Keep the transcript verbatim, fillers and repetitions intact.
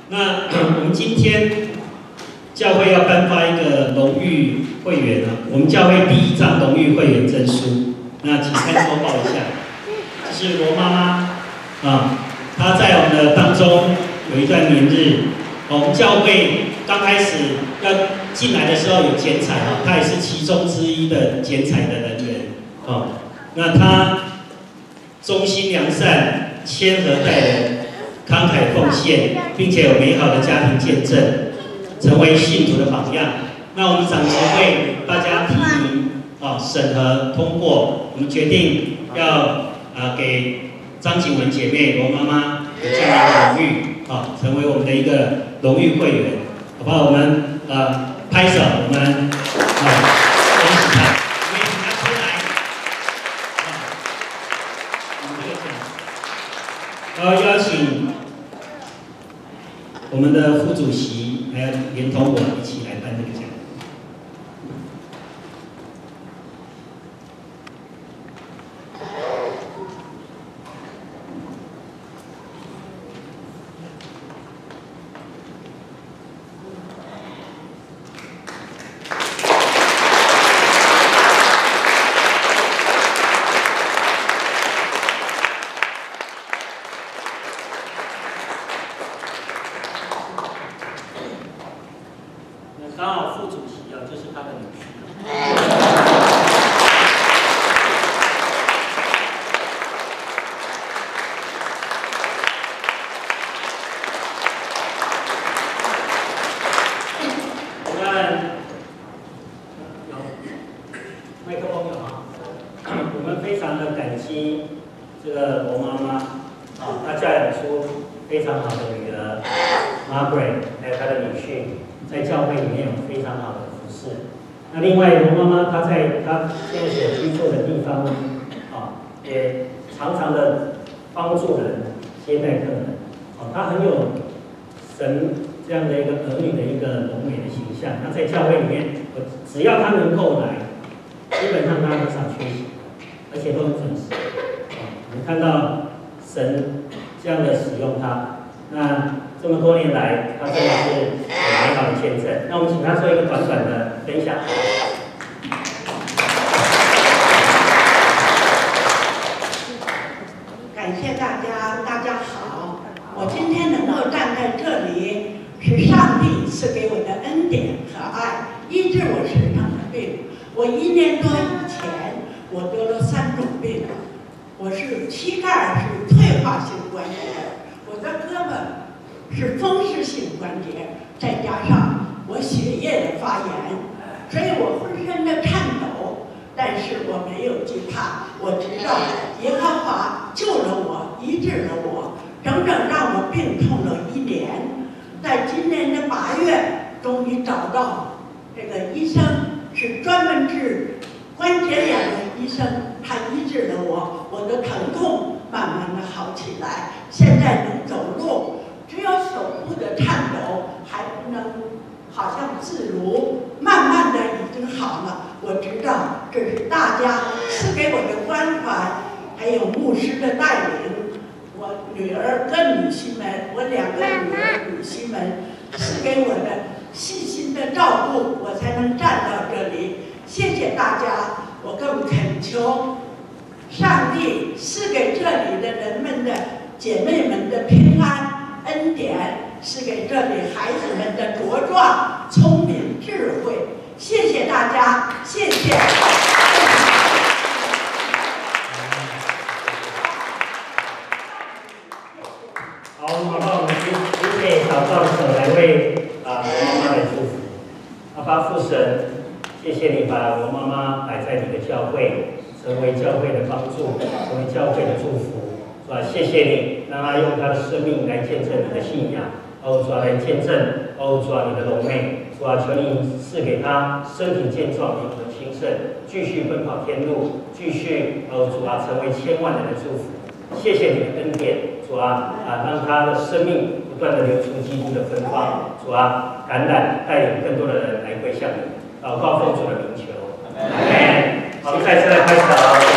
那我们今天教会要颁发一个荣誉会员啊，我们教会第一张荣誉会员证书。那请看周报一下，这是罗妈妈啊，她在我们的当中有一段年日。我们教会刚开始要进来的时候有剪彩啊，她也是其中之一的剪彩的人员啊。那她忠心良善、谦和待人、慷慨奉献，并且有美好的家庭见证，成为信徒的榜样。那我们长执会大家提名啊，审核通过，我们决定要啊给张景文姐妹、罗妈妈有这样的荣誉啊，成为我们的一个荣誉会员，好不好？我们呃拍手，我们啊恭喜她，我们请她出来啊，我们这个奖，然后邀请我们的副主席还有连同我一起来颁这个奖。刚好副主席啊，就是他的女婿。我们有麦克风有啊，我们非常的感激这个罗妈妈啊，她教养出非常好的女儿 Margaret， 还有她的女婿。在教会里面有非常好的服侍。那另外，罗妈妈她在她现在所居住的地方，啊，也常常的帮助人、接待客人。啊，她很有神这样的一个儿女的一个柔美的形象。那在教会里面，只要她能够来，基本上她很少缺席，而且都很准时。啊，我们看到神这样的使用她，那这么多年来，她真的是有美好的见证。那我们请她做一个短短的分享。 感谢大家，大家好。我今天能够站在这里，是上帝赐给我的恩典和爱，医治我身上的病。我一年多以前，我得了三种病，我是膝盖是退化性关节，我的胳膊是风湿性关节，再加上我血液的发炎，所以我浑身的颤抖，但是我没有惧怕，我知道耶和华救了我，医治了我，整整让我病痛了一年。在今年的八月，终于找到这个医生，是专门治关节炎的医生，他医治了我，我的疼痛慢慢的好起来，现在能走路。只有手部的颤抖还不能，好像自如，慢慢的已经好了。我知道这是大家赐给我的关怀，还有牧师的带领，我女儿跟女婿们，我两个女儿女婿们赐给我的细心的照顾，我才能站到这里。谢谢大家，我更恳求上帝赐给这里的人们的姐妹们的平安。恩典是给这里孩子们的茁壮、聪明、智慧。谢谢大家，谢谢。 好，好，那我们今今天祷告的时候来为啊罗妈妈来祝福。阿爸父神，谢谢你把罗妈妈摆在你的教会，成为教会的帮助，成为教会的祝福。是吧？谢谢你，让他用他的生命来见证你的信仰。哦，主啊，来见证哦，主啊，你的荣美。主啊，求你赐给他身体健壮，灵魂兴盛，继续奔跑天路，继续哦，主啊，成为千万人的祝福。谢谢你的恩典，主啊啊，让他的生命不断的流出基督的芬芳。主啊，感染带领更多的人来归向你。祷告奉主的名求，阿门。好，再次来拍手。